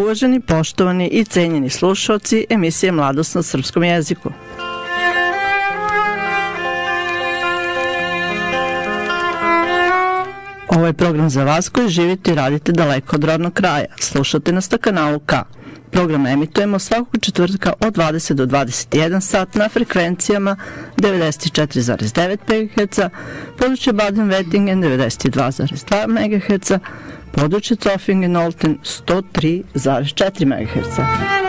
uvaženi, poštovani i cenjeni slušalci emisije Mladost na srpskom jeziku. Ovo je program za vas koji živite i radite daleko od rodnog kraja. Slušate nas na kanalu K. Program emitujemo svakog četvrtka od 20 do 21 sat na frekvencijama 94,9 MHz, područje Baden-Wettingen 92,2 MHz, područje Zofingen-Olten 103,4 MHz.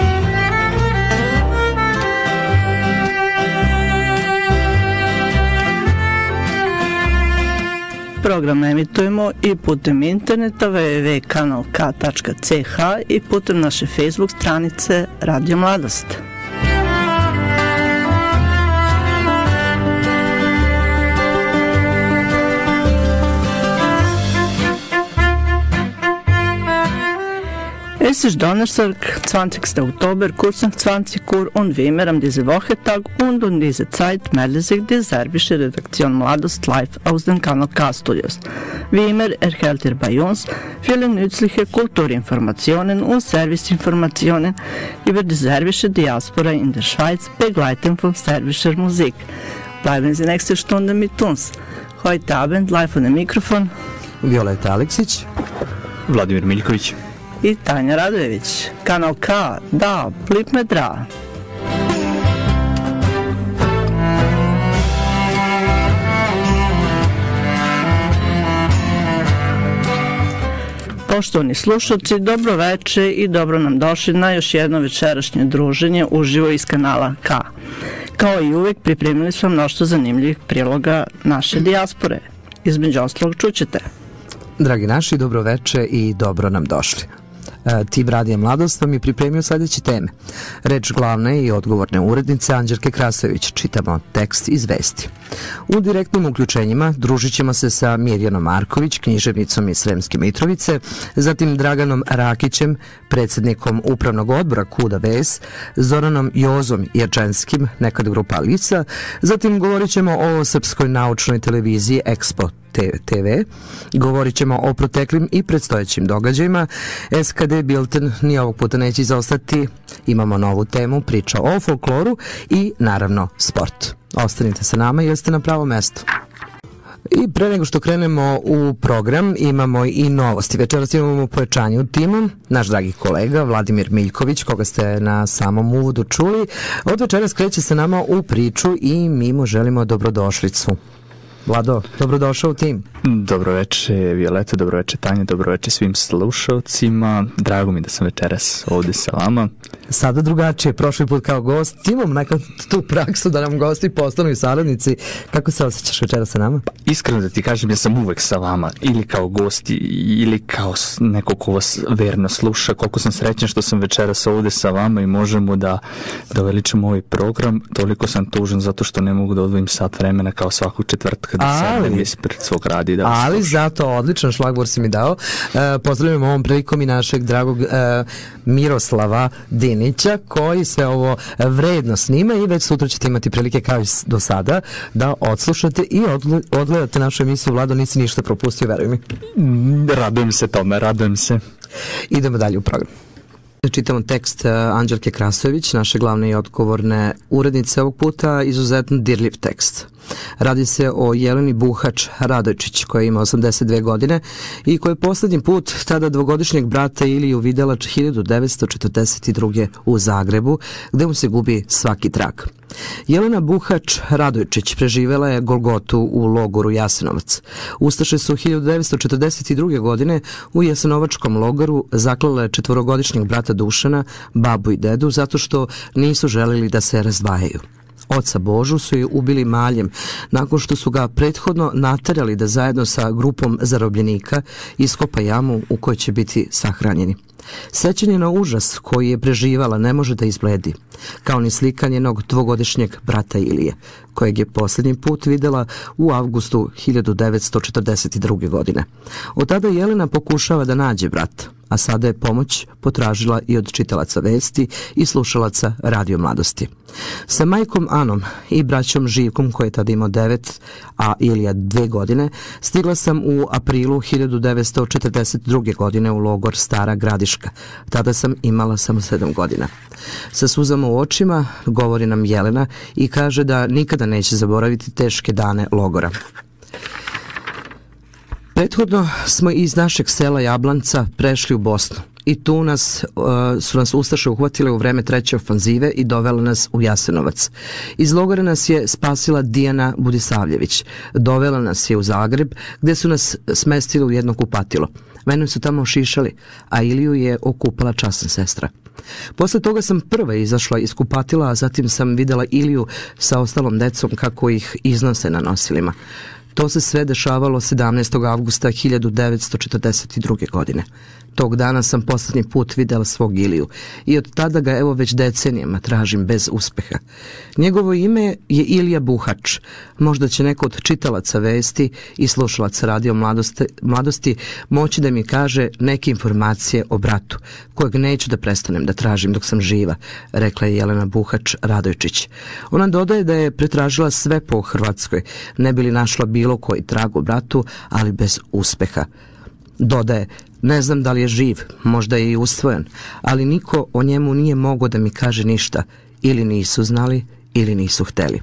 Program emitujemo i putem interneta www.kanalk.ch i putem naše Facebook stranice Radio Mladost. Es ist Donnerstag, 20. Oktober, kurz nach 20 Uhr und wie immer an diesem Wochentag und um diese Zeit meldet sich die serbische Redaktion Mladost live aus den Kanal K-Studios. Wie immer erhält ihr bei uns viele nützliche Kulturinformationen und Serviceinformationen über die serbische Diaspora in der Schweiz, begleitet von serbischer Musik. Bleiben Sie nächste Stunde mit uns. Heute Abend live von dem Mikrofon Violeta Aleksić, Vladimir Miljković i Tanja Radojević. Kanal K, da, plip me dra. Poštovani slušalci, dobro veče i dobro nam došli na još jedno večerašnje druženje uživo iz kanala K. Kao i uvek pripremili smo mnoštvo zanimljivih priloga naše dijaspore. Između ostalog čućete. Dragi naši, dobro veče i dobro nam došli. Tim Radija Mladost vam je pripremio sledeće teme. Reč glavne i odgovorne urednice Anđelke Krasojević, čitamo tekst iz vesti. U direktnim uključenjima družit ćemo se sa Mirjanom Marković, književnicom iz Sremske Mitrovice, zatim Draganom Rakićem, predsjednikom upravnog odbora Kuda Ves, Zoranom Jozom Jerčenskim, nekad grupa Lisa, zatim govorit ćemo o srpskoj naučnoj televiziji Expo TV, govorit ćemo o proteklim i predstojećim događajima. SKD Bilten ni ovog puta neće izostati, imamo novu temu, priča o folkloru i naravno sport. Ostanite sa nama jer ste na pravom mestu. I pre nego što krenemo u program imamo i novosti. Večeras imamo pojačanje u timu. Naš dragi kolega Vladimir Miljković, koga ste na samom uvodu čuli, od večeras kreće se nama u priču i mi mu želimo dobrodošlicu. Vlado, dobrodošao u tim. Dobro veče Violeta, dobro veče Tanja, dobro veče svim slušalcima. Drago mi da sam večeras ovde sa vama. Sada drugačije, prošli put kao gost. Imam nekad tu praksu da nam gosti postanu i saradnici. Kako se osjećaš večeras sa nama? Iskreno da ti kažem, ja sam uvek sa vama, ili kao gosti, ili kao neko ko vas verno sluša. Koliko sam srećan što sam večeras ovde sa vama i možemo da veličamo ovaj program. Toliko sam tužan zato što ne mogu da odvojim sat vremena kao svakog četvrtka da sedem ispred svog radi. Ali zato odličan šlagvor si mi dao. Pozdravljamo ovom prilikom i našeg dragog Miroslava Dinića, koji sve ovo vredno snima i već sutra ćete imati prilike kao i do sada da odslušate i odgledate našu emisiju. Vlado, nisi ništa propustio, veruj mi. Radujem se tome, radujem se. Idemo dalje u program. Čitamo tekst Anđelke Krasojević, naše glavne i odgovorne urednice, ovog puta izuzetno dirljiv tekst. Radi se o Jeleni Buhač Radojčić, koja ima 82 godine i koja je poslednji put tada dvogodišnjeg brata Iliju videla 1942. u Zagrebu, gde mu se gubi svaki trag. Jelena Buhač Radojčić preživela je Golgotu u logoru Jasenovac. Ustaše su 1942. godine u Jasenovačkom logoru zaklale četvorogodišnjeg brata Dušana, babu i dedu, zato što nisu želeli da se razdvajaju. Oca Božu su je ubili maljem nakon što su ga prethodno naterali da zajedno sa grupom zarobljenika iskopa jamu u kojoj će biti sahranjeni. Sećanje na užas koji je preživala ne može da izbledi, kao ni slika njenog dvogodišnjeg brata Ilije, kojeg je posljednji put videla u avgustu 1942. godine. Od tada Jelena pokušava da nađe brata, a sada je pomoć potražila i od čitalaca vesti i slušalaca Radio Mladosti. Sa majkom Anom i braćom Živkom, koji je tada imao 9, a Ilija 2 godine, stigla sam u aprilu 1942. godine u logor Stara Gradiška. Tada sam imala samo 7 godina. Sa suzama u očima govori nam Jelena i kaže da nikada neće zaboraviti teške dane logora. Prethodno smo iz našeg sela Jablanca prešli u Bosnu i tu su nas ustaše uhvatile u vreme 3. ofanzive i dovele nas u Jasenovac. Iz logora nas je spasila Dijana Budisavljević. Dovela nas je u Zagreb, gde su nas smestili u jedno kupatilo. Mene su tamo ošišali, a Iliju je okupala časna sestra. Posle toga sam prva izašla iz kupatila, a zatim sam videla Iliju sa ostalom decom kako ih iznose na nosilima. To se sve dešavalo 17. avgusta 1942. godine. Tog dana sam poslednji put videla svog Iliju i od tada ga evo već decenijama tražim bez uspeha. Njegovo ime je Ilija Buhač. Možda će neko od čitalaca vesti i slušalaca Radio Mladosti moći da mi kaže neke informacije o bratu, kojeg neću da prestanem da tražim dok sam živa, rekla je Jelena Buhač Radojčić. Ona dodaje da je pretražila sve po Hrvatskoj, ne bi li našla bilo koji trag o bratu, ali bez uspeha. Dodaje, ne znam da li je živ, možda je i usvojen, ali niko o njemu nije mogao da mi kaže ništa, ili nisu znali, ili nisu hteli.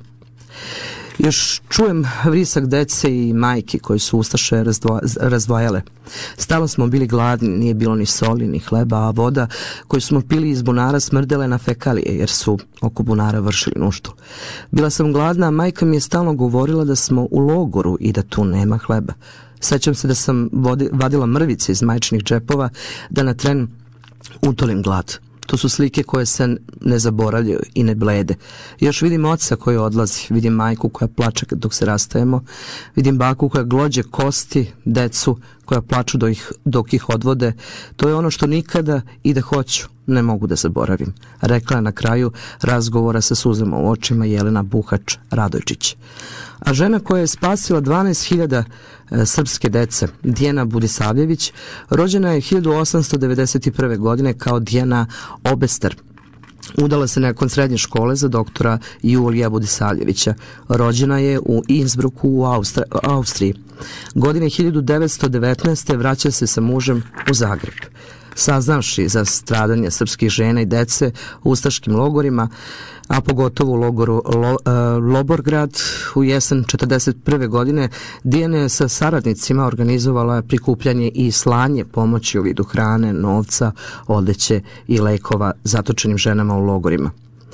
Još čujem vrisak dece i majki koji su ustaše razdvajale. Stalno smo bili gladni, nije bilo ni soli, ni hleba, a voda koju smo pili iz bunara smrdele na fekalije, jer su oko bunara vršili nuštu. Bila sam gladna, a majka mi je stalno govorila da smo u logoru i da tu nema hleba. Sećam se da sam vadila mrvice iz majčinih džepova da na tren utolim glad. To su slike koje se ne zaboravljaju i ne blede. Još vidim oca koji odlazi, vidim majku koja plače dok se rastajemo, vidim baku koja glođe kosti, decu koja plaču dok ih odvode. To je ono što nikada i da hoću ne mogu da zaboravim, rekla je na kraju razgovora sa suzama u očima Jelena Buhač Radojčić. A žena koja je spasila 12.000 srpske dece, Dijana Budisavljević, rođena je 1891. godine kao Dijana Obester. Udala se nakon srednje škole za doktora Julija Budisavljevića. Rođena je u Innsbrucku u Austriji. Godine 1919. vraća se sa mužem u Zagreb. Saznavši za stradanje srpskih žena i dece u ustaškim logorima, a pogotovo u logoru Loborgrad u jesen 1941. godine, Dijana je sa saradnicima organizovala prikupljanje i slanje pomoći u vidu hrane, novca, odeće i lekova zatočenim ženama u logorima.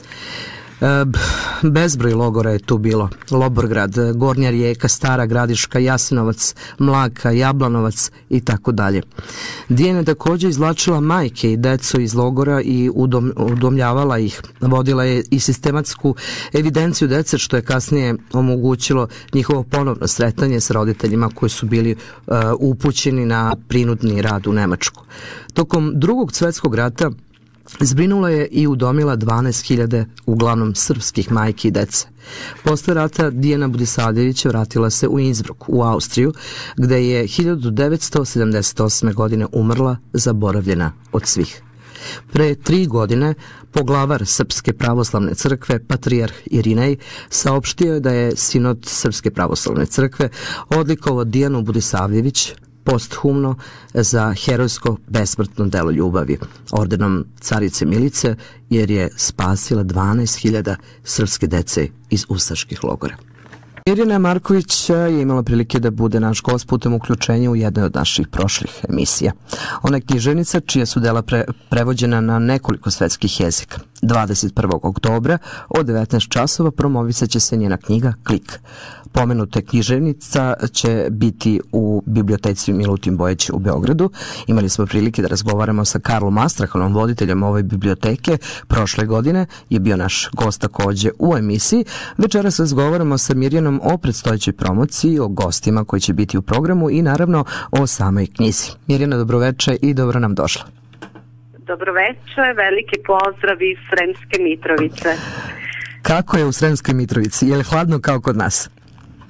Bezbroj logora je tu bilo. Loborgrad, Gornja Rijeka, Stara Gradiška, Jasenovac, Mlaka, Jablanovac i tako dalje. Dijana je također izvlačila majke i decu iz logora i udomljavala ih. Vodila je i sistematsku evidenciju dece, što je kasnije omogućilo njihovo ponovno sretanje s roditeljima koji su bili upućeni na prinudni rad u Nemačku. Tokom Drugog svjetskog rata zbrinula je i udomila 12.000 uglavnom srpskih majki i dece. Posle rata Dijana Budisavljević vratila se u Innsbruck u Austriju, gde je 1978. godine umrla zaboravljena od svih. Pre 3 godine poglavar Srpske pravoslavne crkve, patrijarh Irinej, saopštio je da je sinod Srpske pravoslavne crkve odlikovao Dijanu Budisavljević posthumno za herojsko besmrtno delo ljubavi, ordenom carice Milice, jer je spasila 12.000 srpske dece iz ustaških logora. Mirjana Marković je imala prilike da bude naš gost putem uključenja u jednoj od naših prošlih emisija. Ona je književnica čija su dela prevođena na nekoliko svetskih jezika. 21. oktobra od 19 časova promovisat će se njena knjiga Klik. Pomenuta književnica će biti u biblioteci Milutin Bojić u Beogradu. Imali smo prilike da razgovaramo sa Karlom Astrahanom, voditeljem ove biblioteke. Prošle godine je bio naš gost takođe u emisiji. Večeras razgovaramo sa Mirjanom o predstojećoj promociji, o gostima koji će biti u programu i naravno o samoj knjizi. Mirjana, dobroveče i dobro nam došla. Dobroveče, veliki pozdrav iz Sremske Mitrovice. Kako je u Sremskoj Mitrovici? Je li hladno kao kod nas?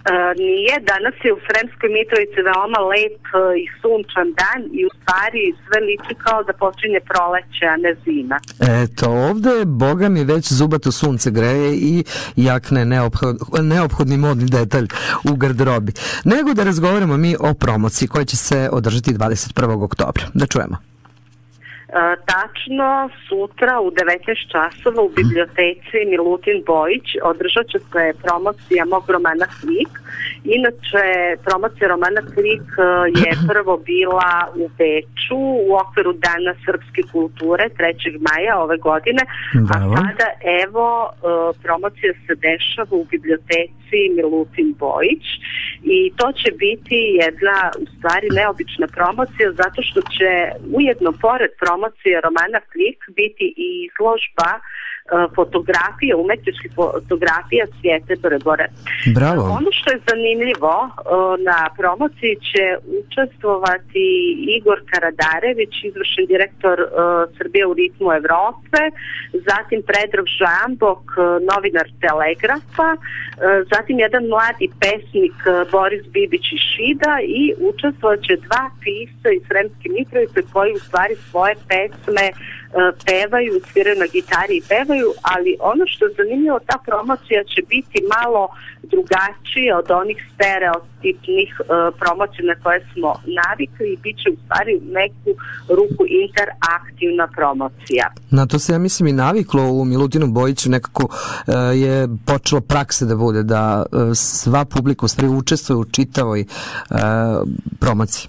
Nije, danas je u Sremskoj Mitrovici veoma lep i sunčan dan i u stvari sve liči kao da počinje proleće, a ne zima. Eto, ovde, boga mi, već zubato sunce greje i jakne neophodni modni detalj u garderobi. Nego da razgovaramo mi o promociji koja će se održati 21. oktobra. Da čujemo. Tačno, sutra u 19 časova u biblioteci Milutin Bojić održat će se promocija mog romana Klik. Inače, promocija romana Klik je prvo bila u Beču u okviru Dana srpske kulture 3. maja ove godine, a sada evo promocija se dešava u biblioteci Milutin Bojić i to će biti jedna u stvari neobična promocija zato što će ujedno pored promocije romana Klik biti i izložba fotografija, umetničkih fotografija Cvijete Brbore. Bravo. Ono što je zanimljivo, na promociji će učestvovati Igor Karadarević, izvršni direktor Srbije u ritmu Evrope, zatim Predrag Žambok, novinar Telegrafa, zatim jedan mladi pesnik Boris Bibić iz Šida i učestvovaće dva pisca iz Sremske Mitrovice koji u stvari svoje pesme pevaju, sviraju na gitari i pevaju, ali ono što je zanimljivo, ta promocija će biti malo drugačija od onih stereotipnih promocija na koje smo navikli i bit će u stvari neku ruku interaktivna promocija. Na to se, ja mislim, i naviklo u Milutinu Bojiću, nekako je počelo prakse da bude, da sva publika u stvari učestvuje u čitavoj promociji.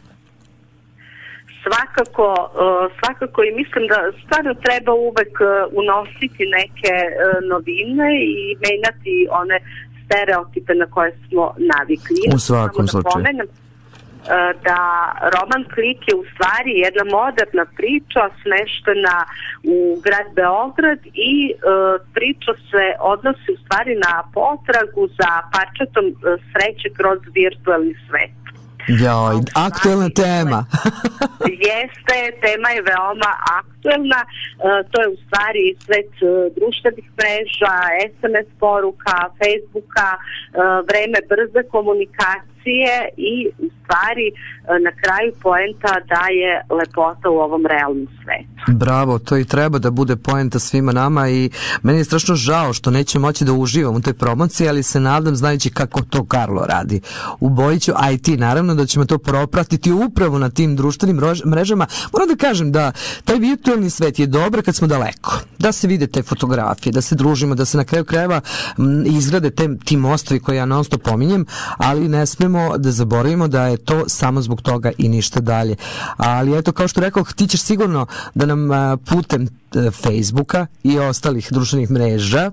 Svakako i mislim da stvarno treba uvek unositi neke novine i menjati one stereotipe na koje smo navikli. U svakom slučaju. Da roman Klik je u stvari jedna moderna priča smeštena u grad Beograd i priča se odnosi u stvari na potragu za parčetom sreće kroz virtualni svet. Joj, aktuelna tema. Jeste, tema je veoma aktuelna. To je u stvari svet društvenih mreža, SMS poruka, Facebooka, vreme brze komunikacije i u stvari na kraju poenta da je lepota u ovom realnom svetu. Bravo, to i treba da bude poenta svima nama i meni je strašno žao što neće moći da uživam u toj promociji, ali se nadam, znajući kako to Karlo radi u Bojiću, a i ti naravno, da ćemo to propratiti upravo na tim društvenim mrežama. Moram da kažem da taj virtualni svet je dobar kad smo daleko, da se vide te fotografije, da se družimo, da se na kraju krajeva izgrade ti mostovi koje ja non stop pominjem, ali ne smemo da zaboravimo da je to samo zbog toga i ništa dalje. Ali eto, kao što rekao, ti ćeš sigurno da nam putem Facebooka i ostalih društvenih mreža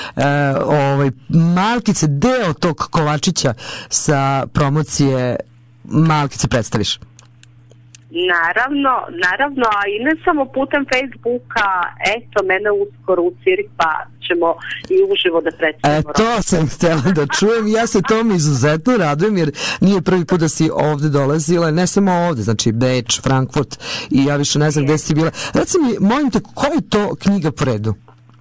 malkice deo tog kolačića sa promocije malkice predstaviš. Naravno, a i ne samo putem Facebooka, eto, mene uskoro u Cirih, pa ćemo i uživo da predstavimo. To sam htjela da čujem, ja se tomu izuzetno radujem, jer nije prvi put da si ovde dolazila, ne samo ovde, znači Beč, Frankfurt i ja više ne znam gde si bila. Reci mi, molim te, koja je to knjiga po redu?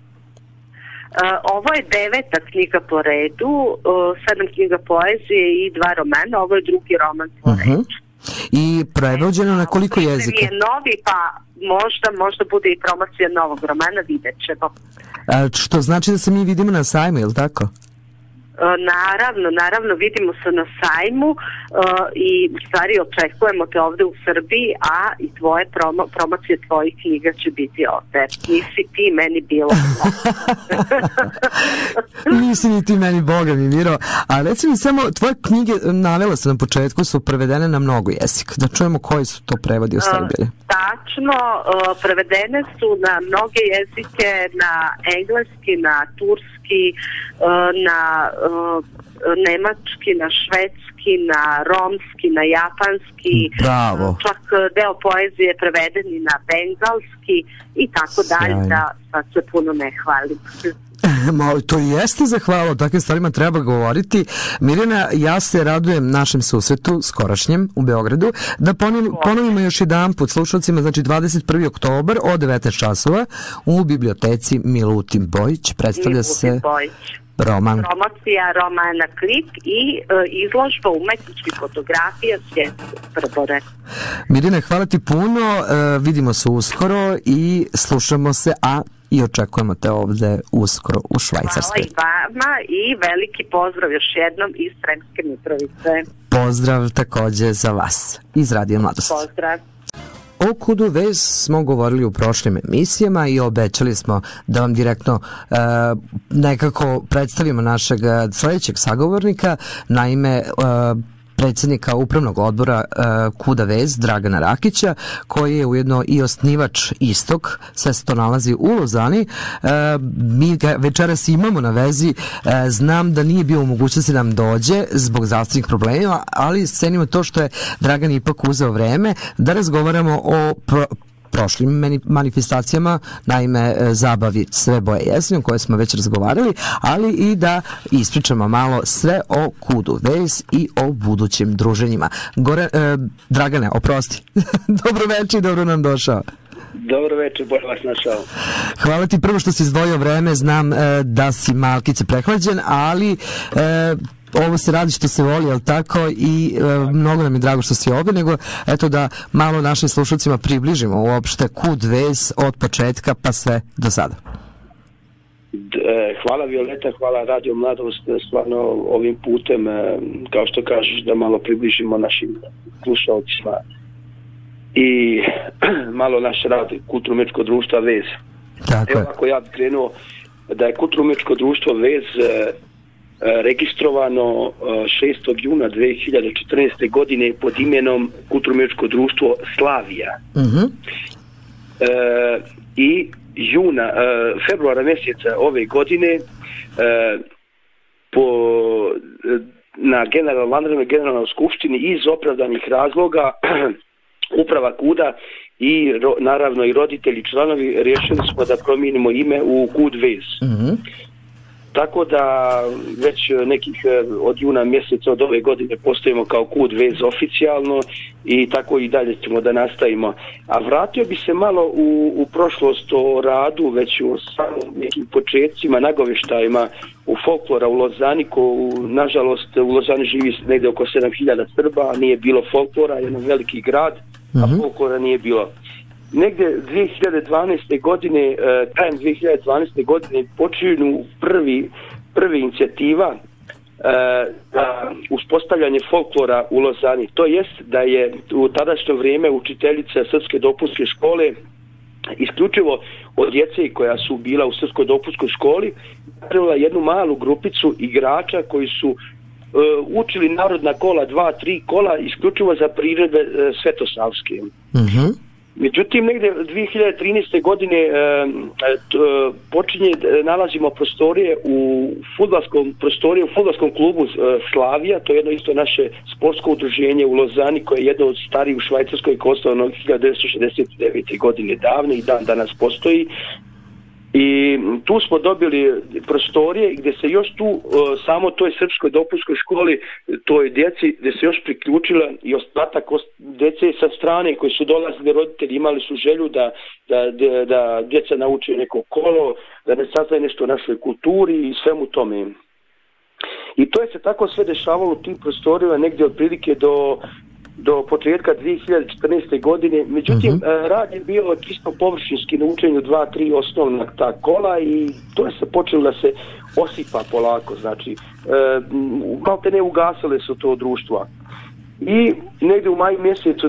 Ovo je 9. knjiga po redu, 7 knjiga poezije i 2 romana, ovo je drugi roman po redu. I prevođeno na koliko jezika? Je novi, pa možda bude i promocija novog romana, vidjet ćemo. Što znači da se mi vidimo na sajmu, je li tako? Naravno, vidimo se na sajmu i u stvari očekujemo te ovde u Srbiji, a i tvoje promocije tvojih knjiga će biti ovde. Nisi ti meni bilo. Nisi ni ti meni, boga mi, Miro. A reci mi samo, tvoje knjige, navela sam na početku, su prevedene na mnogo jezika. Da čujemo koji su to prevodi u stvari bili. Tačno, prevedene su na mnoge jezike, na engleski, na turski, na nemački, na švedski, na romski, na japanski. Bravo. Čak deo poezije je preveden i na bengalski i tako dalje, da sad se puno ne hvalim. To jeste zahvalo, o takvim stvarima treba govoriti. Mirjana, ja se radujem našem susretu skorašnjem u Beogradu, da ponovimo još jedan put slušalcima, znači 21. oktobar od 19 časova u biblioteci Milutin Bojić. Predstavlja se promocija romana Klik i izložba umetničkih fotografija Svjetske Vrbore. Mirjana, hvala ti puno, vidimo se uskoro i slušamo se, i očekujemo te ovde uskoro u Švajcarskoj. Hvala i vama i veliki pozdrav još jednom iz Sremske Mitrovice. Pozdrav takođe za vas iz Radio Mladost. Pozdrav. O KUD-u vez smo govorili u prošlim emisijama i obećali smo da vam direktno nekako predstavimo našeg sledećeg sagovornika, naime predsjednika upravnog odbora KUD-a vez Dragana Rakića, koji je ujedno i osnivač istog, sve se to nalazi u Lozani. Mi ga večeras imamo na vezi, znam da nije bio u mogućnosti da nam dođe zbog zdravstvenih problema, ali cenimo to što je Dragan ipak uzeo vreme da razgovaramo o prošlim manifestacijama, naime zabavi Sve boje jeseni, o kojoj smo već razgovarali, ali i da ispričamo malo sve o KUD-u vez i o budućim druženjima. Dragane, oprosti. Dobro večer i dobro nam došao. Dobro večer, bolje vas našao. Hvala ti prvo što si izdvojio vreme, znam da si malkice prehlađen, ali ovo se radi što se voli, ali tako, i mnogo nam je drago što si ovdje, nego eto da malo našim slušalcima približimo uopšte KUD vez od početka pa sve do sada. Hvala Violeta, hvala Radio Mladost, stvarno ovim putem, kao što kažeš, da malo približimo našim slušalcima i malo naš rad Kulturno-umjetničkog društva Vez. Tako je. Evo, ako ja bih krenuo da je Kulturno-umjetničko društvo Vez registrovano 6. juna 2014. godine pod imenom Kulturno-umjetničko društvo Slavija. I februara mjeseca ove godine na generalnoj skupštini iz opravdanih razloga uprava KUD-a i naravno i roditelji članovi rješili smo da promijenimo ime u KUD vez. Tako da već nekih od juna mjeseca od ove godine postojimo kao KUD vez oficijalno i tako i dalje ćemo da nastavimo. A vratio bi se malo u prošlost o radu, već u samim nekim početcima, nagovještajima u folklora u Lozani, nažalost u Lozani živi negdje oko 7000 Srba, nije bilo folklora, jedan veliki grad, a folklora nije bilo. Negdje 2012. godine, krajem 2012. godine počinju prvi inicijativa za uspostavljanje folklora u Lozani. To jest da je u tadašnje vrijeme učiteljica Srpske dopunske škole isključivo od djece koja su bila u Srpskoj dopunskoj školi napravila jednu malu grupicu igrača koji su učili narodna kola, 2-3 kola isključivo za priredbe svetosavske. Međutim, negdje 2013. godine nalazimo prostorije u fudbalskom klubu Slavija, to je jedno isto naše sportsko udruženje u Lozani koje je jedno od starijih u Švajcarskoj koje je osnovano 1969. godine davno i dan danas postoji. I tu smo dobili prostorije gdje se još tu samo toj srpskoj dopunskoj školi, toj djeci, gdje se još priključila i ostatak djece sa strane koji su dolazili roditelji, imali su želju da djeca nauče neko kolo, da ne saznaje nešto o našoj kulturi i svemu tome. I to je se tako sve dešavalo u tim prostorijama negdje otprilike do početka 2014. godine. Međutim, rad je bio čisto površinski na učenju 2-3 osnovna ta kola i to je se počelo da se osipa polako. Znači, malte ne ugasile su to društva. I negdje u maju mjesecu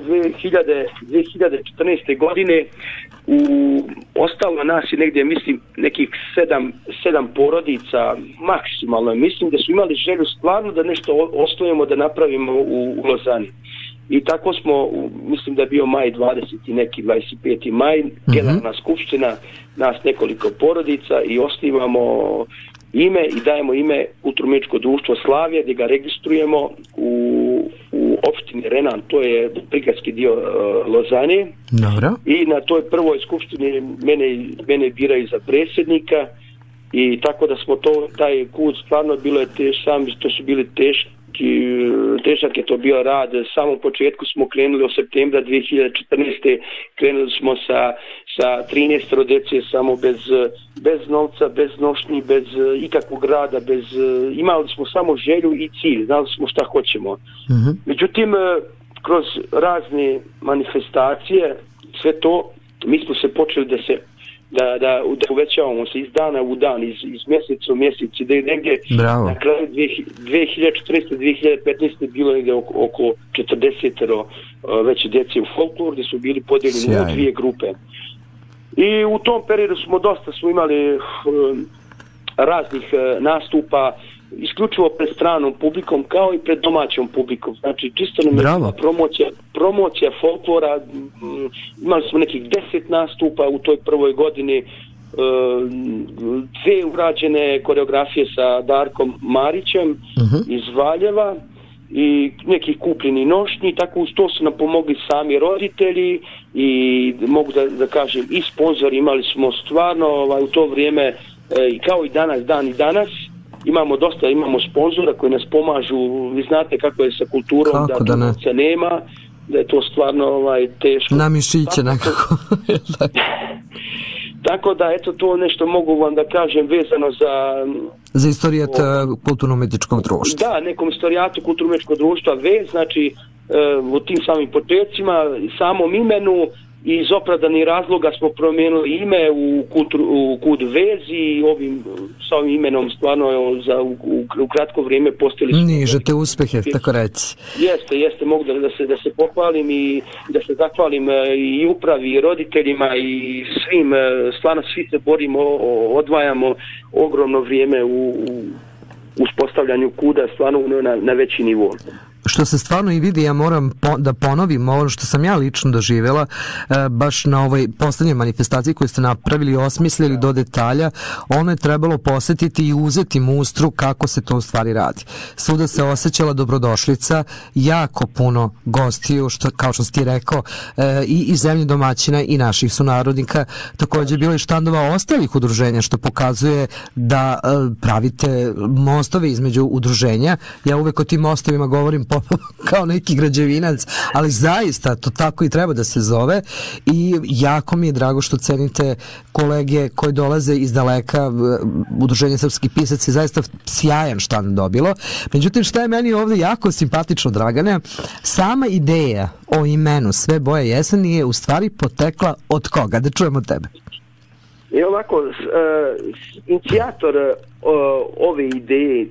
2014. godine ostalo nas je negdje, mislim, nekih 7 porodica maksimalno. Mislim da su imali želju stvarno da nešto osnovimo, da napravimo u Lozani. I tako smo, mislim da je bio maj 20. neki 25. maj, generalna skupština, nas nekoliko porodica i osnivamo ime i dajemo ime Kulturno-umjetničko društvo Slavija gdje ga registrujemo u opštini Renan, to je prigradski dio Lozane. Dobro. I na toj prvoj skupštini mene biraju za predsjednika i tako da smo taj KUD stvarno bilo je to su bili težak je to bio rad. Samom početku smo krenuli od septembra 2014. Krenuli smo sa 13 djece, samo bez novca, bez nošnji, bez ikakvog rada, imali smo samo želju i cilj, znali smo šta hoćemo. Međutim, kroz razne manifestacije, sve to, mi smo se počeli da uvećavamo se iz dana u dan, iz mjeseca u mjesec, da je negdje na kraju 2014-2015 bilo negdje oko 40 veće djece u folkloru, gdje su bili podijeljeni u dvije grupe. I u tom periodu smo imali raznih nastupa, isključivo pred stranom publikom kao i pred domaćom publikom. Znači, čisto nam je promocija folklora. Imali smo nekih 10 nastupa u toj prvoj godini, 2 urađene koreografije sa Darkom Marićem iz Valjeva i nekih kupljeni nošnji, tako uz to su nam pomogli sami roditelji i mogu da kažem i sponzori. Imali smo stvarno u to vrijeme, kao i danas, imamo sponzora koji nas pomažu. Vi znate kako je sa kulturom, kako da novca nema, da je to stvarno teško. Na mišiće nekako. Tako da, eto, to nešto mogu vam da kažem vezano za istorijat kulturno-umjetničkog društva. Da, nekom istorijatu kulturno-umjetničkog društva, znači u tim samim početcima, samom imenu, i iz opravdanih razloga smo promijenili ime u Kud Vezi i sa ovim imenom stvarno u kratko vrijeme postojili smo. Nižete uspjehe, tako reći. Jeste, mogu da se pohvalim i da se zahvalim i upravi i roditeljima i svim, stvarno svi se borimo, odvajamo ogromno vrijeme u uspostavljanju Kuda, stvarno na veći nivo. Što se stvarno i vidi, ja moram da ponovim ono što sam ja lično doživjela baš na ovoj posljednjoj manifestaciji koju ste napravili i osmislili do detalja. Ono je trebalo posjetiti i uzeti mustru kako se to u stvari radi. Svuda se osjećala dobrodošlica, jako puno gostiju, kao što si ti rekao, i zemlje domaćina i naših sunarodnika. Također bilo i štandova ostalih udruženja, što pokazuje da pravite mostove između udruženja. Ja uvek o tim mostovima govorim kao neki građevinac, ali zaista to tako i treba da se zove i jako mi je drago što cenite kolege koji dolaze iz daleka. Udruženje srpskih pisaca je zaista sjajan štand dobilo. Međutim, šta je meni ovdje jako simpatično, Dragane, sama ideja o imenu Sve boje jeseni je u stvari potekla od koga? Da čujemo tebe. I ovako, inicijator ove ideje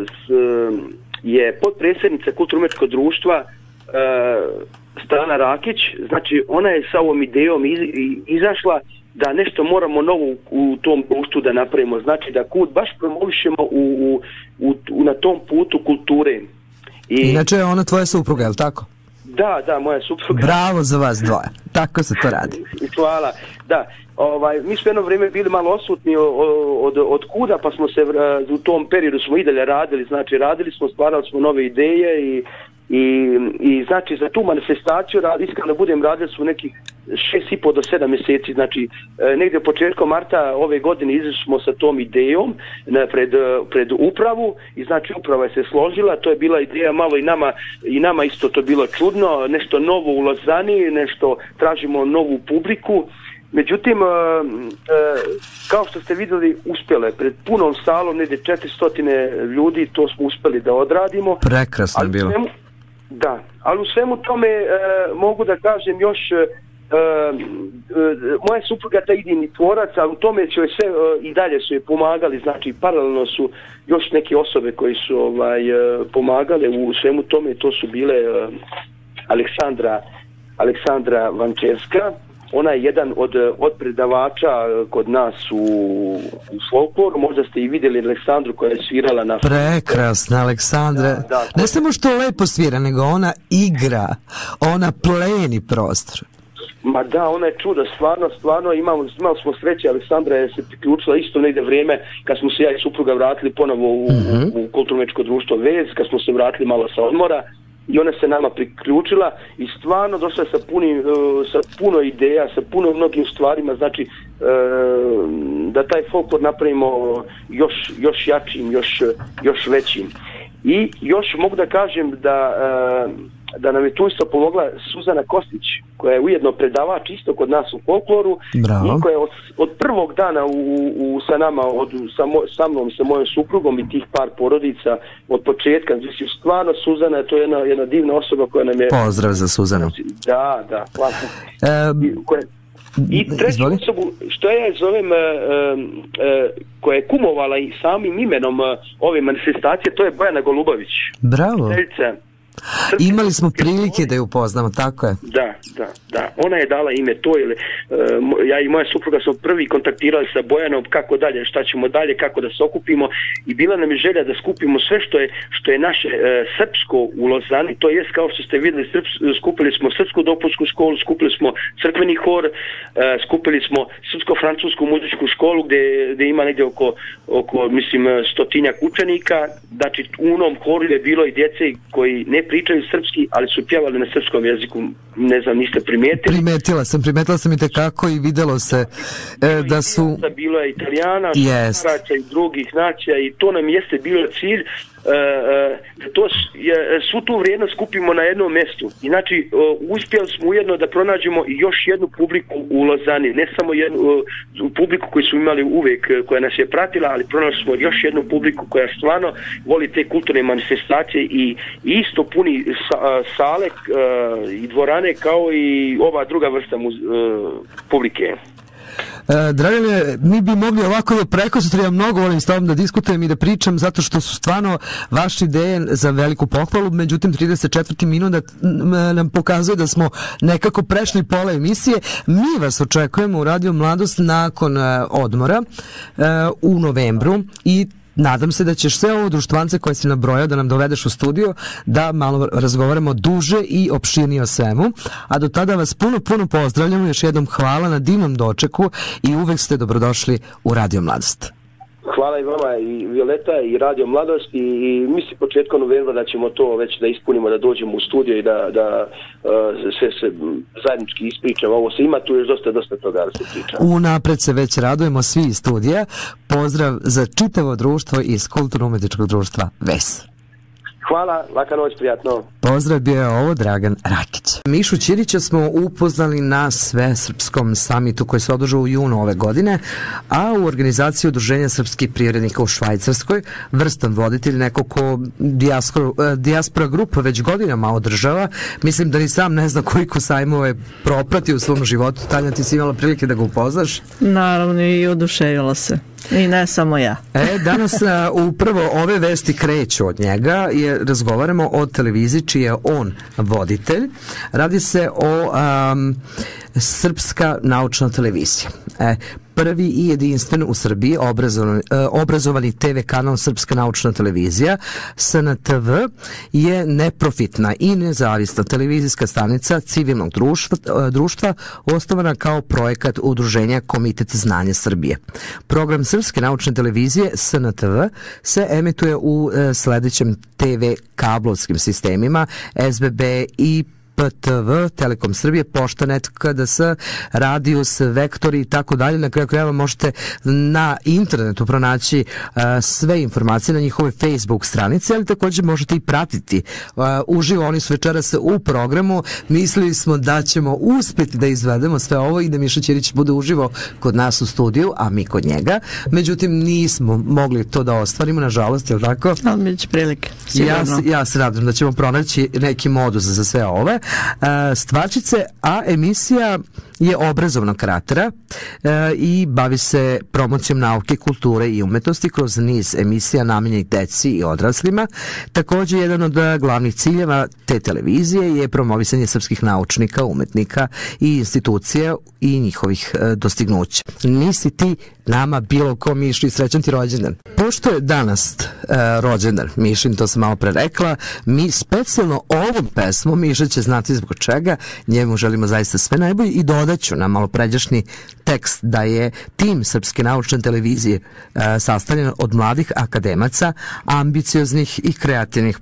je potpredsjednica kulturno-umjetničkog društva Stana Rakić. Znači, ona je sa ovom idejom izašla da nešto moramo novo u tom društvu da napravimo. Znači, da Kud baš promovišemo na tom putu kulture. Inače je ona tvoja supruga, je li tako? Da, moja supruga. Bravo za vas dvoje. Tako se to radi. Hvala. Da, mi smo jedno vrijeme bili malo odsutni od Kuda, pa smo se u tom periodu smo i dalje radili. Znači, stvarali smo nove ideje i znači za tu manifestaciju, iskreno budem, radili su nekih 6,5 do 7 mjeseci. Znači, negdje početkom marta ove godine izašli smo sa tom idejom pred upravu i znači uprava je se složila. To je bila ideja malo i nama isto to bilo čudno, nešto novo u Lozani, nešto tražimo novu publiku. Međutim, kao što ste vidjeli, uspjele pred punom salom, negdje 400 ljudi, to smo uspjeli da odradimo. Prekrasno je bilo. Da, ali u svemu tome mogu da kažem još, moja supruga ta idejni tvorac, a u tome će sve i dalje su je pomagali, znači paralelno su još neke osobe koji su pomagale u svemu tome, to su bile Aleksandra Vančevska. Ona je jedan od predavača kod nas u folkloru. Možda ste i vidjeli Aleksandru koja je svirala na... Prekrasna Aleksandra. Da, ne samo što lepo svira, nego ona igra. Ona pleni prostor. Ma da, ona je čuda, stvarno imali smo sreće. Aleksandra je se priključila isto negdje vrijeme kad smo se ja i supruga vratili ponovo u kulturno-umjetničko društvo Vez, kad smo se vratili malo sa odmora. I ona se nama priključila i stvarno došla je sa puno ideja, sa puno mnogim stvarima, znači da taj folklor napravimo još jačim, još većim. I još mogu da kažem da nam je tu isto pomogla Suzana Kostić, koja je ujedno predavač isto kod nas u folkloru. Bravo. I koja je od prvog dana sa nama, sa mnom i sa mojom suprugom i tih par porodica od početka. Znači, stvarno Suzana, to je jedna divna osoba koja nam je... Pozdrav za Suzanu. Da, hvala. I treću osobu, što ja zovem, koja je kumovala i samim imenom ove manifestacije, to je Bojana Golubović. Bravo. Imali smo prilike da je upoznamo, tako je. Da. Ona je dala ime to, ja i moja supruga smo prvi kontaktirali sa Bojanom kako dalje, šta ćemo dalje, kako da se okupimo, i bila nam je želja da skupimo sve što je naše srpsko u Lozani, to jest kao što ste vidjeli, skupili smo srpsku dopunsku školu, skupili smo crkveni hor, skupili smo srpsko-francusku muzičku školu gde ima negdje oko mislim 100-tinjak učenika. Znači u onom horu je bilo i djece koji ne pričaju srpski, ali su pjevali na srpskom jeziku. Ne znam, niste primijetili? Primetila sam i tekako i videlo se da su... Bilo je Italijana, Švaraca i drugih nacija, i to nam jeste bilo cilj, svu tu vrijednost skupimo na jednom mjestu. I znači uspjeli smo ujedno da pronađemo još jednu publiku u Lozani, ne samo jednu publiku koju smo imali uvijek, koja nas je pratila, ali pronašli smo još jednu publiku koja stvarno voli te kulturne manifestacije i isto puni sale i dvorane kao i ova druga vrsta publike. Dragane, mi bi mogli ovako do prekosutra, ja mnogo volim s tobom da diskutujem i da pričam, zato što su stvarno vaše ideje za veliku pohvalu. Međutim, 34. minut nam pokazuje da smo nekako prešli pola emisije. Mi vas očekujemo u Radio Mladost nakon odmora u novembru i nadam se da ćeš sve ovo društvance koje si nabrojao da nam dovedeš u studio, da malo razgovaramo duže i opširnije o svemu. A do tada vas puno pozdravljamo, još jednom hvala na divnom dočeku i uvek ste dobrodošli u Radio Mladost. Hvala i vama i Violeta i Radio Mladost i mislim početkom novembra da ćemo to već da ispunimo, da dođemo u studio i da se zajednički ispričamo. Ovo se ima tu još dosta toga da se priča. Unapred se već radujemo svi iz studija. Pozdrav za čitavo društvo iz Kulturno-umetničkog društva VES. Hvala, laka noć, prijatno. Pozdrav, bio je ovo Dragan Rakić. Mišu Ćirića smo upoznali na Svesrpskom samitu koji se održao u junu ove godine, a u organizaciji Udruženja srpskih privrednika u Švajcarskoj, vrstan voditelj, neko ko dijaspora grupa već godinama održava. Mislim da ni sam ne zna koliko sajmova je propratio u svom životu. Tanja, ti si imala prilike da ga upoznaš? Naravno, i oduševila se. I ne samo ja. Danas upravo ove vesti kreću od njega, jer razgovaramo o televiziji čiji je on voditelj. Radi se o Srpska naučna televizija. Prvi i jedinstven u Srbiji obrazovani TV kanal Srpska naučna televizija, SNTV, je neprofitna i nezavisna televizijska stanica civilnog društva osnovana kao projekat udruženja Komitet znanja Srbije. Program Srpske naučne televizije SNTV se emituje u sledećem TV kablovskim sistemima SBB i PTV, Telekom Srbije, Poštanet, KDS, Radius, Vektori i tako dalje. Na kraju krajeva možete na internetu pronaći sve informacije na njihove Facebook stranice, ali također možete i pratiti uživo. Oni su večeras u programu. Mislili smo da ćemo uspjeti da izvedemo sve ovo i da Miša Ćirić bude uživo kod nas u studiju, a mi kod njega. Međutim, nismo mogli to da ostvarimo, nažalost, je li tako? Ali bit će prilike. Ja se radim da ćemo pronaći neki modus za sve ove stvarčice, a emisija je obrazovnog karaktera i bavi se promocijom nauke, kulture i umetnosti kroz niz emisija namenjenih deci i odraslima. Također, jedan od glavnih ciljeva te televizije je promovisanje srpskih naučnika, umetnika i institucija i njihovih dostignuća. Nisi ti nama bilo ko, Miši, srećan ti rođendan. Pošto je danas rođendan Mišin, to sam malo pre rekla, mi specijalno ovom pesmom, Miša će znati zbog čega, njemu želimo zaista sve najbolje i dodaću na malo pređašnji tekst da je tim Srpske naučne televizije sastavljen od mladih akademaca, ambicioznih i kreativnih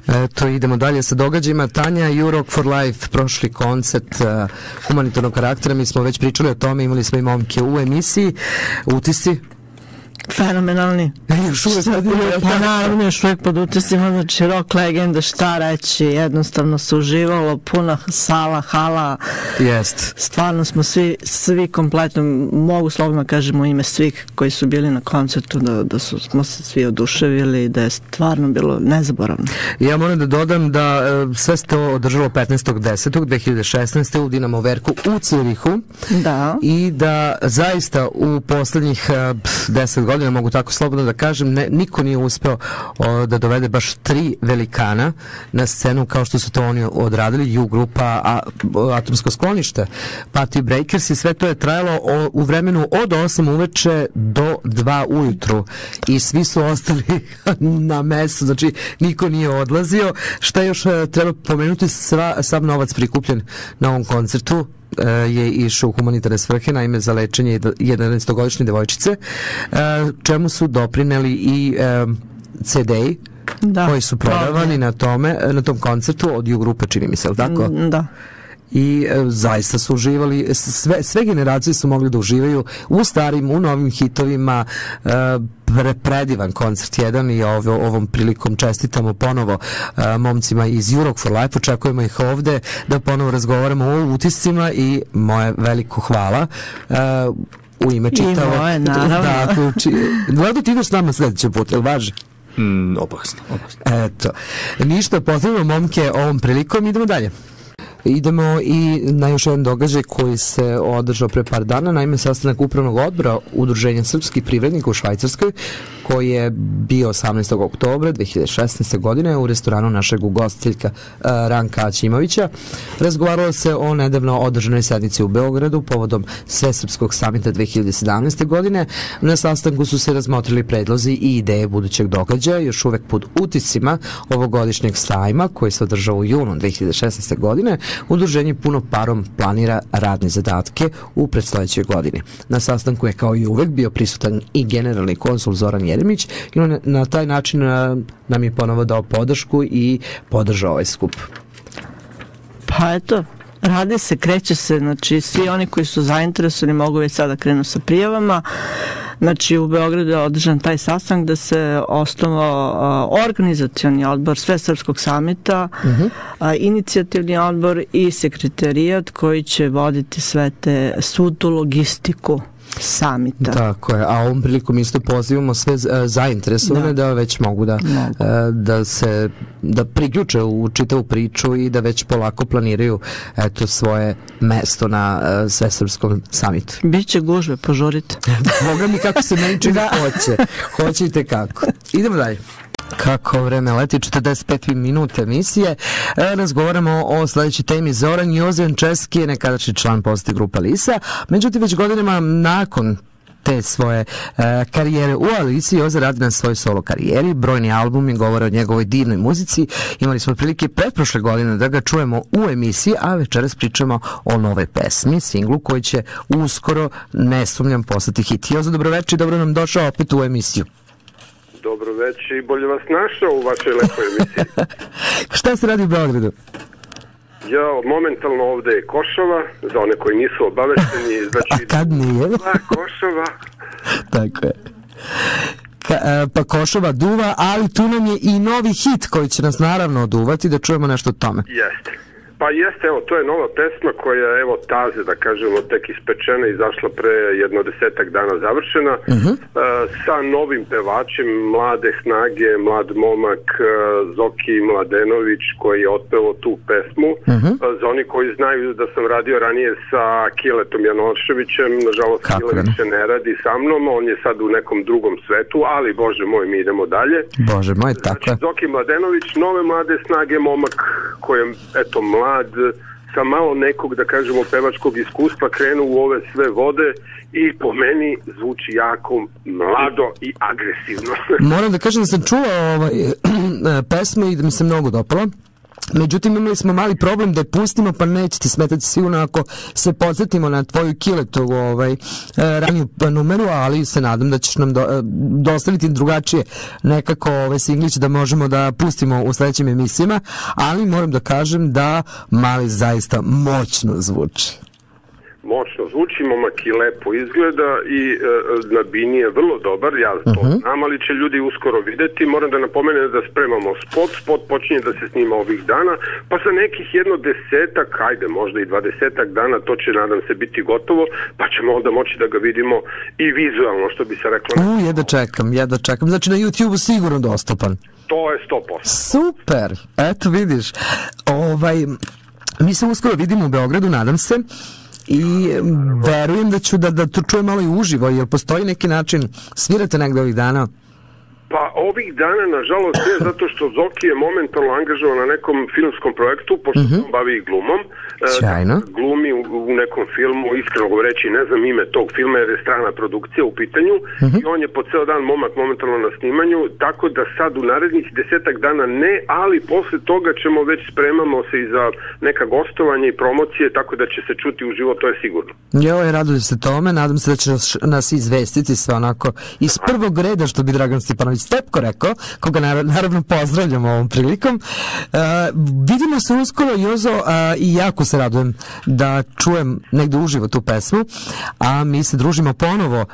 Eto, idemo dalje sa događajima. Tanja, You Rock for Life, prošli koncert humanitarnog karaktera, mi smo već pričali o tome, imali smo i momke u emisiji. Utisci? Fenomenalni. Još uvek pa naravno, još uvek pod utiscima, znači rock legenda, šta reći, jednostavno se uživalo, puna sala, hala. Jest. Stvarno smo svi kompletno, mogu slobodno kažemo u ime svih koji su bili na koncertu, da smo se svi oduševili, da je stvarno bilo nezaboravno. Ja moram da dodam da sve se to održalo 15.10.2016. u Dinamo Verku u Cirihu. Da. I da zaista u poslednjih 10 godina, mogu tako slobodno da kažem, niko nije uspeo da dovede baš 3 velikana na scenu kao što su to oni odradili, U grupa, Atomsko sklonište, Party Breakers, i sve to je trajalo u vremenu od 8 uveče do 2 ujutru i svi su ostali na mestu, znači niko nije odlazio. Šta još treba pomenuti, sav novac prikupljen na ovom koncertu je išao u humanitarne svrhe, naime za lečenje 11-godišnje devojčice, čemu su doprineli i CD-i koji su prodavani na tom koncertu od U grupe, čini mi se, ali tako? Da. I zaista su uživali, sve generacije su mogli da uživaju u starim, u novim hitovima, predivan koncert jedan, i ovom prilikom čestitamo ponovo momcima iz You Rock for Life, očekujemo ih ovde da ponovo razgovaramo o utiscima i moje veliko hvala u ime čitavog. I moje, naravno. Vlado, ti ideš s nama sledeći put, jel važi? Opasno. Eto, ništa, pozdravimo momke ovom prilikom, idemo dalje. Idemo i na još jedan događaj koji se održao pre par dana, naime sastanak upravnog odbora Udruženja srpskih privrednika u Švajcarskoj, koji je bio 18. oktobra 2016. godine u restoranu našeg ugostiteljka Ranka Aćimovića. Razgovaralo se o nedavno održanoj sednici u Beogradu povodom Svesrpskog samita 2017. godine. Na sastanku su se razmotrili predlozi i ideje budućeg događaja, još uvek pod utiscima ovogodišnjeg sajma koji se održao u junu 2016. godine. Udruženje puno parom planira radne zadatke u predstojećoj godini. Na sastanku je kao i uvek bio prisutan i generalni konsul Zoran Jeremić i na taj način nam je ponovo dao podršku i podržao ovaj skup. Pa eto, radi se, kreće se, znači svi oni koji su zainteresovani mogu već sada krenu sa prijavama. Znači u Beogradu je održan taj sastanak da se osnovao organizacioni odbor Svesrpskog samita, inicijativni odbor i sekretarijat koji će voditi svu tu logistiku samita. Tako je, a ovom prilikom isto pozivamo sve zainteresovane da već mogu da priključe u čitavu priču i da već polako planiraju svoje mesto na Svesrpskom samitu. Biće gužve, požurite. Boga mi kako se meni čini hoće i tekako. Idemo dalje. Kako vreme leti, 45 minuta emisije. Razgovaramo o sledećoj temi. Zoran Jozenčevski je nekadašnji član poznate grupe Alisa, međutim već godinama nakon te svoje karijere u Alisi, Joze radi na svojoj solo karijeri. Brojni albumi govore o njegovoj divnoj muzici. Imali smo prilike pretprošle godine da ga čujemo u emisiji, a večeras pričamo o nove pesmi, singlu koji će uskoro, ne sumnjam, postati hit. Joze, dobroveče i dobro nam došao opet u emisiju. Dobro večer i bolje vas našao u vašoj lepoj emisiji. Šta se radi u Beogradu? Ja, momentalno ovde je Košava, za one koji nisu obavešteni. Znači, a kad nije? Košava. Tako je. Pa Košava duva, ali tu nam je i novi hit koji će nas naravno oduvati, da čujemo nešto o tome. Jeste. Pa jeste, evo, to je nova pesma koja je, evo, taze, da kažemo, tek ispečena, izašla pre jedno 10 dana završena, sa novim pevačem, mlade snage, mlad momak, Zoki Mladenović, koji je otpevao tu pesmu. Za oni koji znaju da sam radio ranije sa Kiletom Janoševićem, nažalost Kilet se ne radi sa mnom, on je sad u nekom drugom svetu, ali bože moj, mi idemo dalje. Bože moj, tako je. Znači, Zoki Mladenović, nove mlade snage, momak kojem, eto, mlad, sa malo nekog, da kažemo, pevačkog iskustva krenuo u ove sve vode i po meni zvuči jako mlado i agresivno. Moram da kažem da sam čula pesmu i da mi se mnogo dopala. Međutim, imali smo mali problem da je pustimo, pa neće ti smetati sigurno ako se podsjetimo na tvoju Kiletovu raniju numeru, ali se nadam da ćeš nam dostaviti drugačije nekako singlić da možemo da pustimo u sledećim emisijama, ali moram da kažem da mali zaista moćno zvuči. Moćno zvuči, momak i lepo izgleda i na bini je vrlo dobar, ja to znam, ali će ljudi uskoro videti. Moram da napomenem da spremamo spot počinje da se snima ovih dana, pa za nekih 10, ajde možda i 20 dana, to će nadam se biti gotovo, pa ćemo onda moći da ga vidimo i vizualno, što bi se reklo. Jedva čekam, znači na YouTube-u sigurno dostupan. To je 100%. Super, eto vidiš, mi se uskoro vidimo u Beogradu, nadam se, i verujem da ću da to čujem malo i uživo, jer postoji neki način, svirate negde ovih dana? Pa ovih dana, nažalost, je zato što Zoki je momentalno angažovan na nekom filmskom projektu, pošto se on bavi i glumom. Sjajno. Glumi u nekom filmu, iskreno govoreći, ne znam ime tog filma jer je strana produkcija u pitanju i on je po ceo dan momak momentalno na snimanju, tako da sad u narednih 10 dana ne, ali posle toga ćemo već spremamo se i za neka gostovanja i promocije, tako da će se čuti uživo, to je sigurno. Radujem se tome, nadam se da će nas izvestiti sve onako iz prvog reda, što bi Dragan Stipanović Stepko rekao, koga naravno pozdravljam ovom prilikom. Vidimo se uskoro, Jozo, i jako se radujem da čujem negde uživo tu pesmu, a mi se družimo ponovo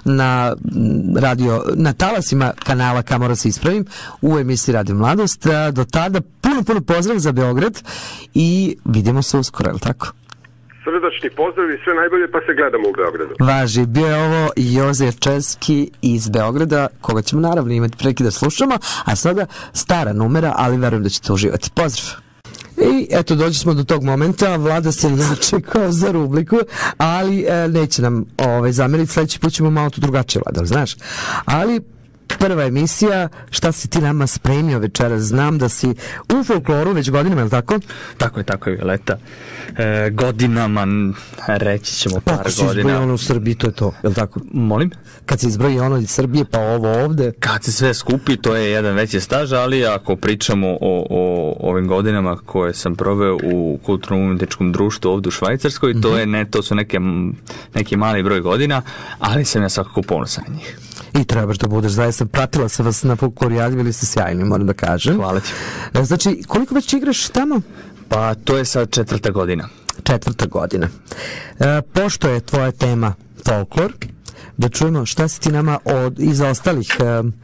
na talasima kanala Kamora se ispravim u emisiji Radio Mladost. Do tada puno pozdrav za Beograd i vidimo se uskoro, je li tako? Srdačni pozdrav i sve najbolje, pa se gledamo u Beogradu. Važi, bio je ovo Joze Česki iz Beograda, koga ćemo naravno imati prekid da slušamo, a sada stara numera, ali verujem da ćete uživati. Pozdrav! I eto, dođi smo do tog momenta, Vlada se načekao za rubriku, ali neće nam zameriti, sledeći put ćemo malo to drugačije, Vlada, znaš. Ali prva emisija, šta si ti nama spremio večeras? Znam da si u folkloru već godinama, je li tako? Tako je, Violeta. Godinama, reći ćemo par godina. Kako si izbrojio ono u Srbiji, to je to, je li tako? Molim? Kad se izbroji ono iz Srbije, pa ovo ovde? Kad se sve skupi, to je jedan veći staž, ali ako pričamo o ovim godinama koje sam proveo u kulturno-umetničkom društvu ovde u Švajcarskoj, to su neki mali broj godina, ali sam ja svakako ponosan na njih. I trebaš da budeš, zaista pratila se vas na folklorijadi, bili ste sjajni, moram da kažem. Hvala ti. Znači, koliko već igraš tamo? Pa to je sad 4. godina. 4. godina. Pošto je tvoja tema folklor, da čujemo šta si ti nama iz ostalih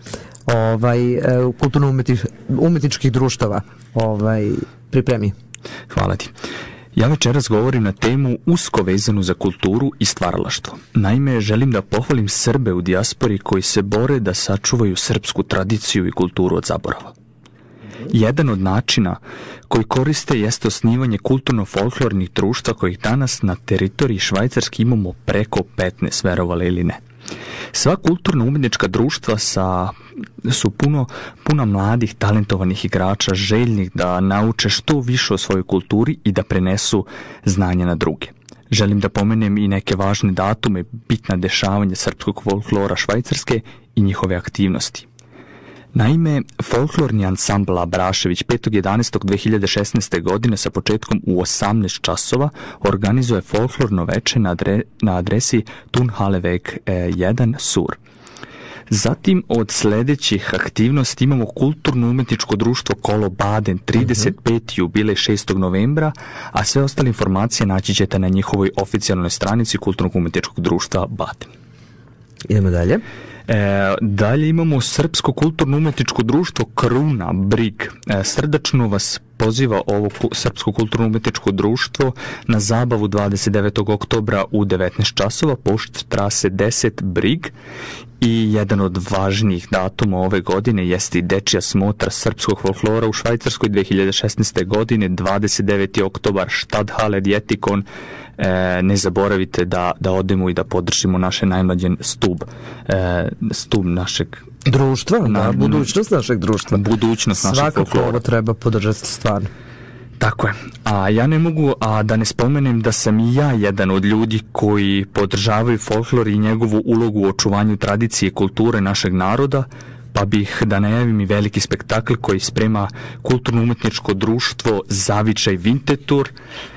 kulturno-umetničkih društava pripremi. Hvala ti. Ja večeras govorim na temu usko vezanu za kulturu i stvaralaštvo. Naime, želim da pohvalim Srbe u dijaspori koji se bore da sačuvaju srpsku tradiciju i kulturu od zaborava. Jedan od načina koji koriste jeste osnivanje kulturno-folklornih društva kojih danas na teritoriji Švajcarske imamo preko 15, verovali ili ne. Sva kulturno-umetnička društva su puna mladih, talentovanih igrača, željnih da nauče što više o svojoj kulturi i da prenesu znanje na druge. Želim da pomenem i neke važne datume, bitna dešavanja srpskog folklora Švajcarske i njihove aktivnosti. Naime, folklorni ansambl Abrašević 5.11.2016. godine sa početkom u 18 časova organizuje folklorno veče na adresi Tunhaleveg 1 Sur. Zatim od sledećih aktivnosti imamo kulturno-umetničko društvo Kolo Baden, 35. jubilej 6. novembra, a sve ostale informacije naći ćete na njihovoj oficijalnoj stranici kulturno-umetničkog društva Baden. Idemo dalje. Dalje imamo Srpsko kulturno-umetničko društvo Kruna Brig. Srdačno vas poziva ovo Srpsko kulturno-umetničko društvo na zabavu 29. oktobra u 19 časova, pošt trase 10 Brig. I jedan od važnijih datuma ove godine jeste i dečija smotra srpskog folklora u Švajcarskoj 2016. godine, 29. oktobar, Stadthalle Djetikon. Ne zaboravite da odemo i da podržimo naše najmlađe stub našeg društva, budućnost našeg društva. Budućnost našeg folklora. Svakako ovo treba podržati stvarno. Tako je. A ja ne mogu da ne spomenem da sam i ja jedan od ljudi koji podržavaju folklor i njegovu ulogu u očuvanju tradicije i kulture našeg naroda. pa bih da najavim i veliki spektakl koji sprema kulturno-umetničko društvo Zavičaj Vintetur.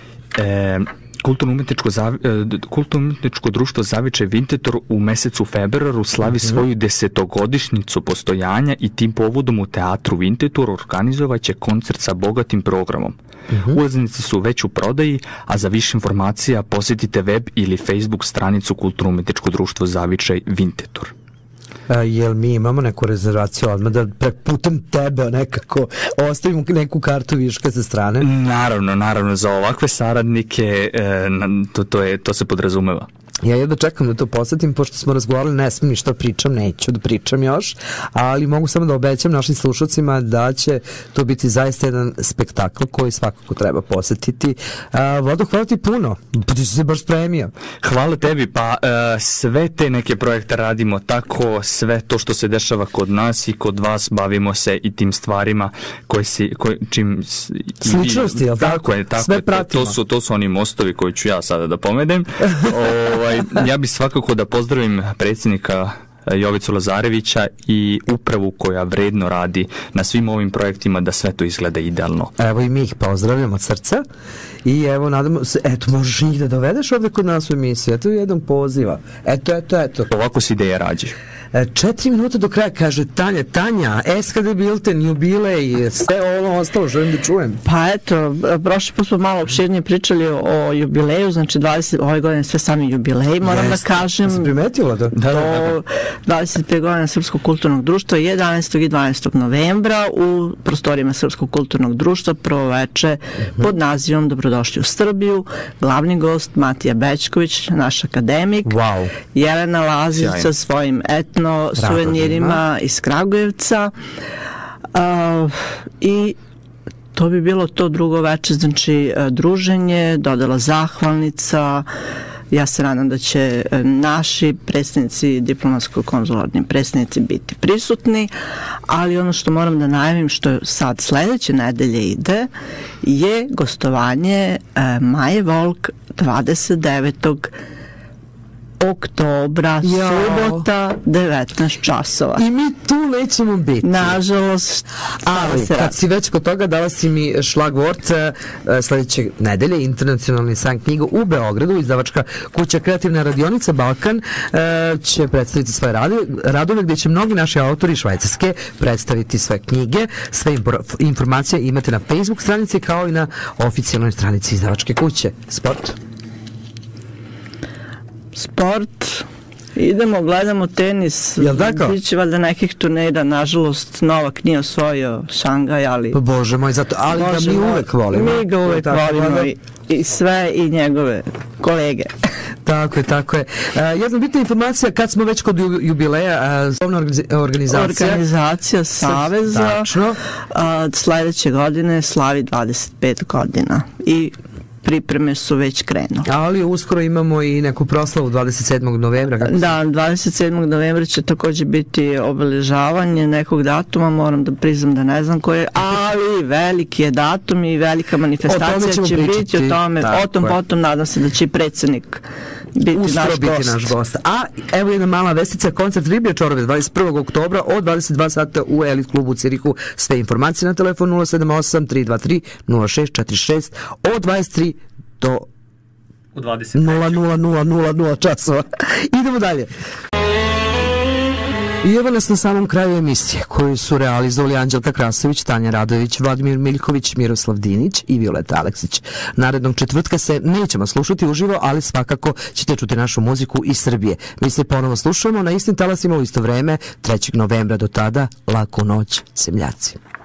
Kulturno-umetničko društvo Zavičaj Vintetur u mesecu februaru slavi svoju 10-godišnjicu postojanja i tim povodom u Teatru Vintetur organizovaće koncert sa bogatim programom. Ulaznice su već u prodaji, a za više informacija posjetite web ili Facebook stranicu Kulturno-umetničko društvo Zavičaj Vintetur. Jel mi imamo neku rezervaciju odmah da putem tebe nekako ostavimo neku kartu viška sa strane? Naravno, za ovakve saradnike to se podrazumeva. Ja jedno čekam da to posjetim, pošto smo razgovarali, ne smijem ništa pričam, neću da pričam još, ali mogu samo da obećam našim slušalcima da će to biti zaista jedan spektakl koji svakako treba posjetiti. Vlado, hvala ti puno, pa ti si se baš spremio. Hvala tebi, pa sve te neke projekte radimo tako, sve to što se dešava kod nas i kod vas, bavimo se i tim stvarima sličnosti, jel tako? Sve pratimo. To su oni mostovi koji ću ja sada da pomenem. Ja bih svakako da pozdravim predsjednika Jovicu Lazarevića i upravu koja vredno radi na svim ovim projektima da sve to izgleda idealno. Evo i mi ih pozdravljamo od srca i evo nadamo se, eto možeš njih da dovedeš ovdje kod nas u emisiju, eto jednog poziva, eto. Ovako se ideja rađe. 4 minuta do kraja, kaže Tanja, SKD Bilten, jubilej, sve ovo ostalo, želim da čujem. Pa eto, prošli put smo malo opširnije pričali o jubileju, znači ove godine sve sami jubilej, moram da kažem. Jesi primetila da? Do 25 godina Srpskog kulturnog društva, 11. i 12. novembra u prostorijama Srpskog kulturnog društva, prvo veče pod nazivom Dobrodošli u Srbiju, glavni gost Matija Bećković, naš akademik, Jelena Lazić sa svojim suvenirima iz Kragujevca i to bi bilo to drugo veče, znači druženje, dodala zahvalnica. Ja se nadam da će naši predstavnici, diplomatsko-konzularni predstavnici biti prisutni, ali ono što moram da najavim, što sad sledeće nedelje ide, je gostovanje Maje Volk 29. oktobra, subota, 19 časova. I mi tu nećemo biti. Nažalost, ali kad si već kod toga, dala si mi šlagvort sledeće nedelje, internacionalni sajam knjiga u Beogradu, izdavačka kuća Kreativna radionica Balkan će predstaviti svoje radove, gdje će mnogi naši autori švajcarske predstaviti svoje knjige. Sve informacije imate na Facebook stranici kao i na oficijalnoj stranici izdavačke kuće. Sport, idemo, gledamo tenis, biće valjda nekih turnira, nažalost Novak nije osvojio Šangaj, ali... Bože moj, zato, ali ga mi uvek volimo. Mi ga uvek volimo i sve i njegove kolege. Tako je. Jedna bitna informacija, kad smo već kod jubileja, organizacija Saveza sledeće godine slavi 25 godina i pripreme su već krenule. Ali uskoro imamo i neku proslavu 27. novembra. Da, 27. novembra će također biti obeležavanje nekog datuma, moram da priznam da ne znam koje, ali veliki je datum i velika manifestacija će biti o tome, potom nadam se da će i predsjednik biti naš gost. A evo jedna mala vestica, koncert Riblje čorove 21. oktobra od 22 sata u Elit klubu u Cirihu. Sve informacije na telefon 078 323 0646 od 23 do 00:00 časova. Idemo dalje. I evo nas na samom kraju emisije koju su realizovali Anđelka Krasović, Tanja Radojević, Vladimir Miljković, Miroslav Dinić i Violeta Aleksić. Narednog četvrtka se nećemo slušati uživo, ali svakako ćete čuti našu muziku iz Srbije. Mi se ponovo slušamo na istim talasima u isto vreme 3. novembra. Do tada, laku noć, zemljaci.